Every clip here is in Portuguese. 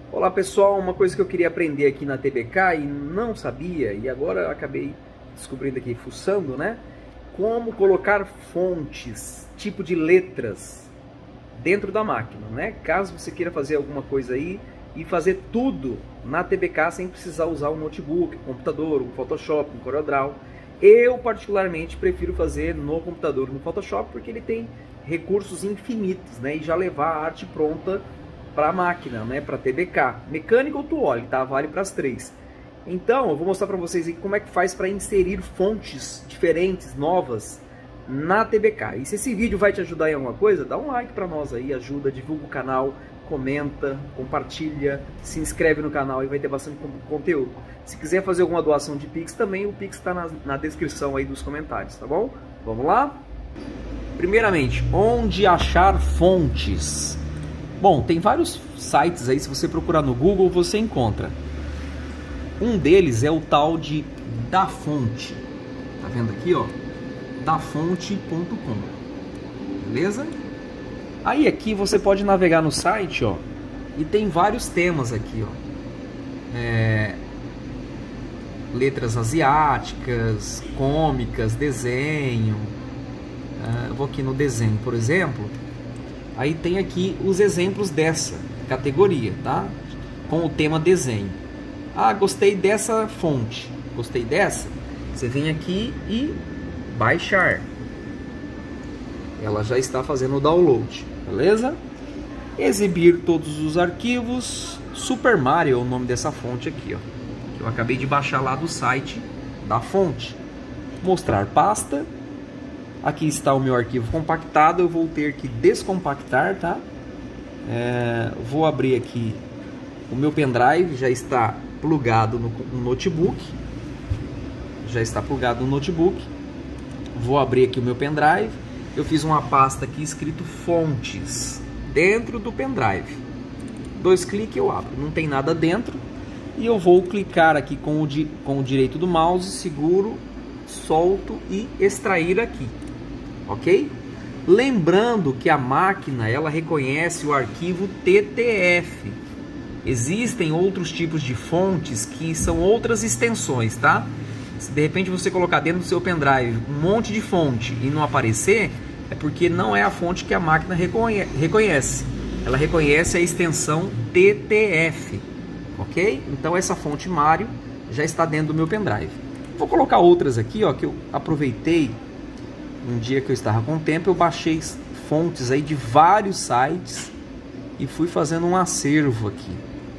Olá pessoal, uma coisa que eu queria aprender aqui na TBK e não sabia, e agora eu acabei descobrindo aqui, fuçando, né? Como colocar fontes, tipo de letras dentro da máquina, né? Caso você queira fazer alguma coisa aí e fazer tudo na TBK sem precisar usar um notebook, um computador, um Photoshop, um CorelDRAW. Eu particularmente prefiro fazer no computador, no Photoshop, porque ele tem recursos infinitos, né? E já levar a arte pronta para a máquina, né? Para TBK, mecânica ou tool, tá? Vale para as três. Então, eu vou mostrar para vocês aqui como é que faz para inserir fontes diferentes, novas, na TBK. E se esse vídeo vai te ajudar em alguma coisa, dá um like para nós aí, ajuda, divulga o canal, comenta, compartilha, se inscreve no canal e vai ter bastante conteúdo. Se quiser fazer alguma doação de Pix também, o Pix está na descrição aí dos comentários, tá bom? Vamos lá? Primeiramente, onde achar fontes? Bom, tem vários sites aí, se você procurar no Google você encontra. Um deles é o tal de Dafonte. Tá vendo aqui, ó? Dafonte.com. Beleza? Aí aqui você pode navegar no site, ó, e tem vários temas aqui, ó. Letras asiáticas, cômicas, desenho. Eu vou aqui no desenho, por exemplo. Aí tem aqui os exemplos dessa categoria, tá? Com o tema desenho. Ah, gostei dessa fonte. Gostei dessa? Você vem aqui e baixar. Ela já está fazendo o download, beleza? Exibir todos os arquivos. Super Mario é o nome dessa fonte aqui, ó. Que eu acabei de baixar lá do site da fonte. Mostrar pasta. Aqui está o meu arquivo compactado. Eu vou ter que descompactar, tá? Vou abrir aqui o meu pendrive. Já está plugado no notebook. Já está plugado no notebook. Vou abrir aqui o meu pendrive. Eu fiz uma pasta aqui escrito fontes dentro do pendrive. 2 cliques eu abro. Não tem nada dentro. E eu vou clicar aqui com o direito do mouse, seguro, solto e extrair aqui. Ok? Lembrando que a máquina ela reconhece o arquivo TTF. Existem outros tipos de fontes que são outras extensões, tá? Se de repente você colocar dentro do seu pendrive um monte de fonte e não aparecer, é porque não é a fonte que a máquina reconhece. Ela reconhece a extensão TTF, ok? Então essa fonte Mario já está dentro do meu pendrive. Vou colocar outras aqui, ó, que eu aproveitei um dia que eu estava com tempo, eu baixei fontes aí de vários sites e fui fazendo um acervo aqui.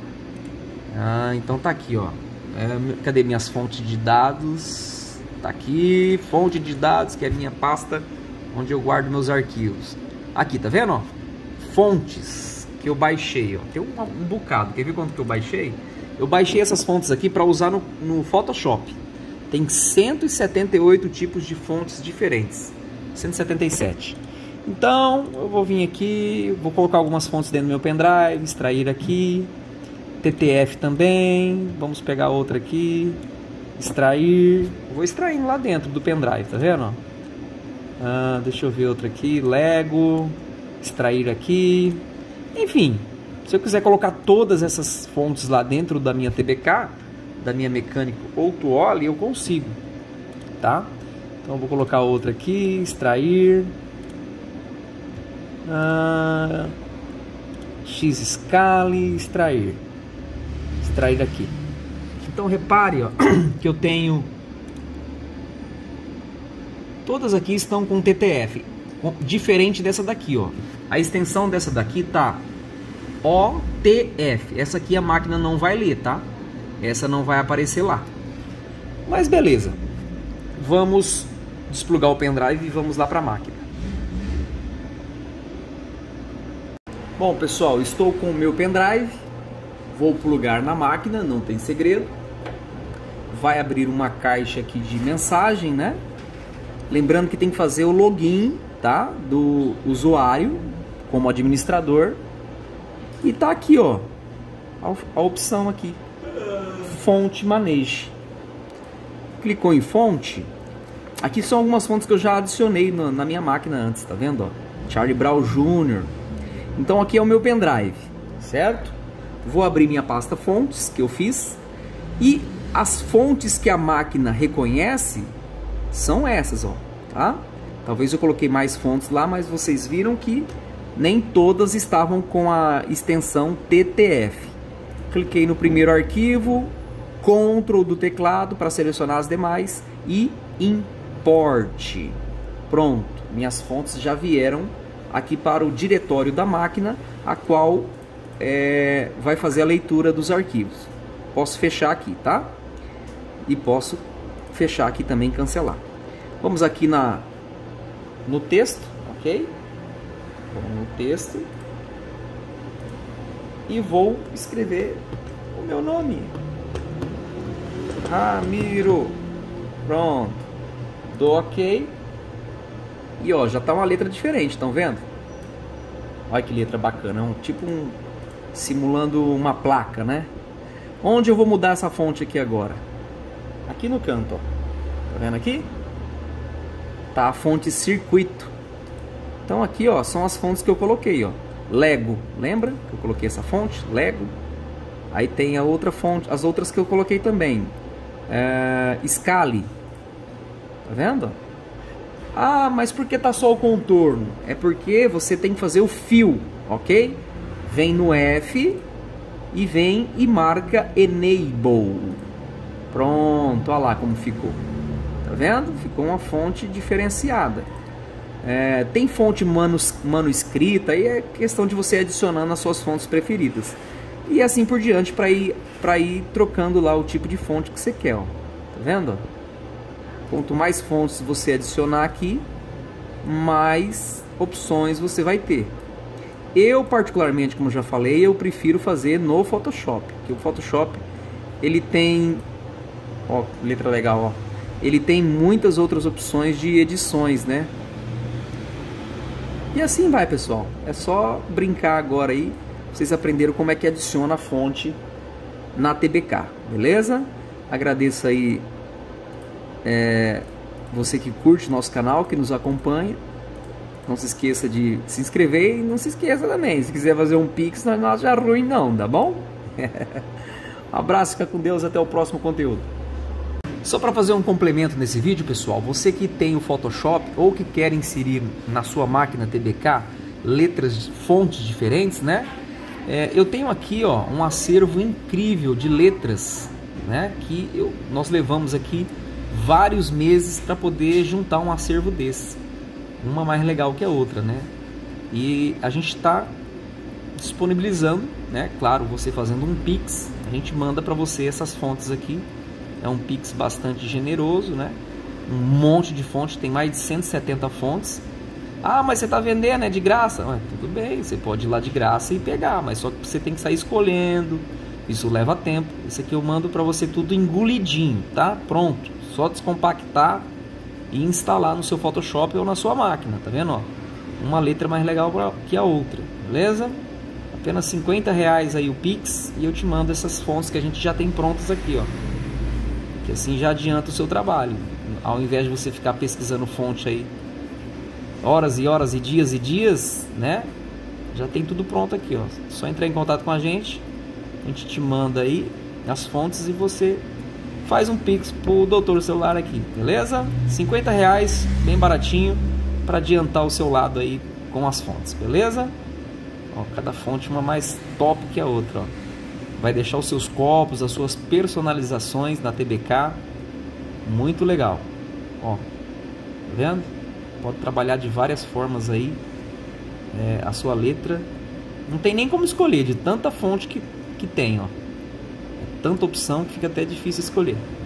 Então tá aqui, ó. Cadê minhas fontes de dados? Tá aqui, fonte de dados, que é a minha pasta onde eu guardo meus arquivos. Aqui, tá vendo, ó? Fontes que eu baixei, ó. Tem um bocado. Quer ver quanto que eu baixei? Eu baixei essas fontes aqui para usar no Photoshop. Tem 178 tipos de fontes diferentes. 177. Então, eu vou vir aqui, vou colocar algumas fontes dentro do meu pendrive, extrair aqui. TTF também. Vamos pegar outra aqui. Extrair. Eu vou extraindo lá dentro do pendrive, tá vendo? Deixa eu ver outra aqui. Lego. Extrair aqui. Enfim, se eu quiser colocar todas essas fontes lá dentro da minha TBK, da minha mecânica ou tool, eu consigo, tá? Então eu vou colocar outra aqui, extrair, X-Scale, extrair aqui. Então repare, ó, que eu tenho, todas aqui estão com TTF, diferente dessa daqui, ó. A extensão dessa daqui tá OTF. Essa aqui a máquina não vai ler, tá? Essa não vai aparecer lá. Mas beleza. Vamos desplugar o pendrive e vamos lá para a máquina. Bom, pessoal, estou com o meu pendrive. Vou plugar na máquina, não tem segredo. Vai abrir uma caixa aqui de mensagem, né? Lembrando que tem que fazer o login, tá? Do usuário como administrador. E tá aqui, ó, a opção aqui. Fonte Manage. Clicou em fonte. Aqui são algumas fontes que eu já adicionei na minha máquina antes, tá vendo? Ó? Charlie Brown Jr. Então aqui é o meu pendrive, certo? vou abrir minha pasta fontes que eu fiz, e as fontes que a máquina reconhece são essas, ó, tá? Talvez eu coloquei mais fontes lá, mas vocês viram que nem todas estavam com a extensão TTF. Cliquei no primeiro arquivo, Ctrl do teclado para selecionar as demais e Import. Pronto, minhas fontes já vieram aqui para o diretório da máquina, a qual vai fazer a leitura dos arquivos. Posso fechar aqui, tá? E posso fechar aqui também e cancelar. Vamos aqui no texto, ok? Vamos no texto e vou escrever o meu nome, Ramiro. Pronto, dou ok e ó, já tá uma letra diferente, estão vendo? Olha que letra bacana, simulando uma placa, né? Onde eu vou mudar essa fonte aqui agora? Aqui no canto, ó. Tá vendo aqui? Tá a fonte circuito. Então aqui, ó, são as fontes que eu coloquei, ó. Lego, lembra que eu coloquei essa fonte? Lego. Aí tem a outra fonte, as outras que eu coloquei também. Scali. Tá vendo? Ah, mas por que tá só o contorno? É porque você tem que fazer o fio, ok? Vem no F e vem e marca Enable. Pronto, olha lá como ficou. Tá vendo? Ficou uma fonte diferenciada. Tem fonte manuscrita, aí é questão de você adicionando as suas fontes preferidas. E assim por diante para ir trocando lá o tipo de fonte que você quer. Ó. Tá vendo? Quanto mais fontes você adicionar aqui, mais opções você vai ter. Eu particularmente, como já falei, eu prefiro fazer no Photoshop, porque o Photoshop ele tem, ó, letra legal, ó. Ele tem muitas outras opções de edições, né? E assim vai, pessoal. É só brincar agora aí, vocês aprenderam como é que adiciona a fonte na TBK, beleza? Agradeço aí você que curte nosso canal, que nos acompanha. Não se esqueça de se inscrever e não se esqueça também, se quiser fazer um Pix, não acha ruim não, tá bom? Um abraço, fica com Deus, até o próximo conteúdo. Só para fazer um complemento nesse vídeo, pessoal, você que tem o Photoshop ou que quer inserir na sua máquina TBK letras, fontes diferentes, né? Eu tenho aqui, ó, um acervo incrível de letras, né? Que nós levamos aqui vários meses para poder juntar um acervo desse. Uma mais legal que a outra, né? E a gente está disponibilizando, né? Claro, você fazendo um Pix, a gente manda para você essas fontes aqui. É um Pix bastante generoso, né? Um monte de fontes, tem mais de 170 fontes. Ah, mas você está vendendo, é de graça? Tudo bem, você pode ir lá de graça e pegar, mas só que você tem que sair escolhendo. Isso leva tempo. Isso aqui eu mando para você tudo engolidinho, tá? Pronto. Só descompactar e instalar no seu Photoshop ou na sua máquina, tá vendo? Ó, uma letra mais legal que a outra, beleza? Apenas R$50 aí o Pix e eu te mando essas fontes que a gente já tem prontas aqui, ó. Que assim já adianta o seu trabalho. Ao invés de você ficar pesquisando fonte aí horas e horas e dias, né? Já tem tudo pronto aqui, ó. Só entrar em contato com a gente te manda aí as fontes e você faz um Pix pro doutor celular aqui, beleza? R$50, bem baratinho, para adiantar o seu lado aí com as fontes, beleza? Ó, cada fonte uma mais top que a outra, ó. Vai deixar os seus copos, as suas personalizações na TBK, muito legal. Ó, tá vendo? Pode trabalhar de várias formas aí, a sua letra. Não tem nem como escolher de tanta fonte que tem, ó. Tanta opção que fica até difícil escolher.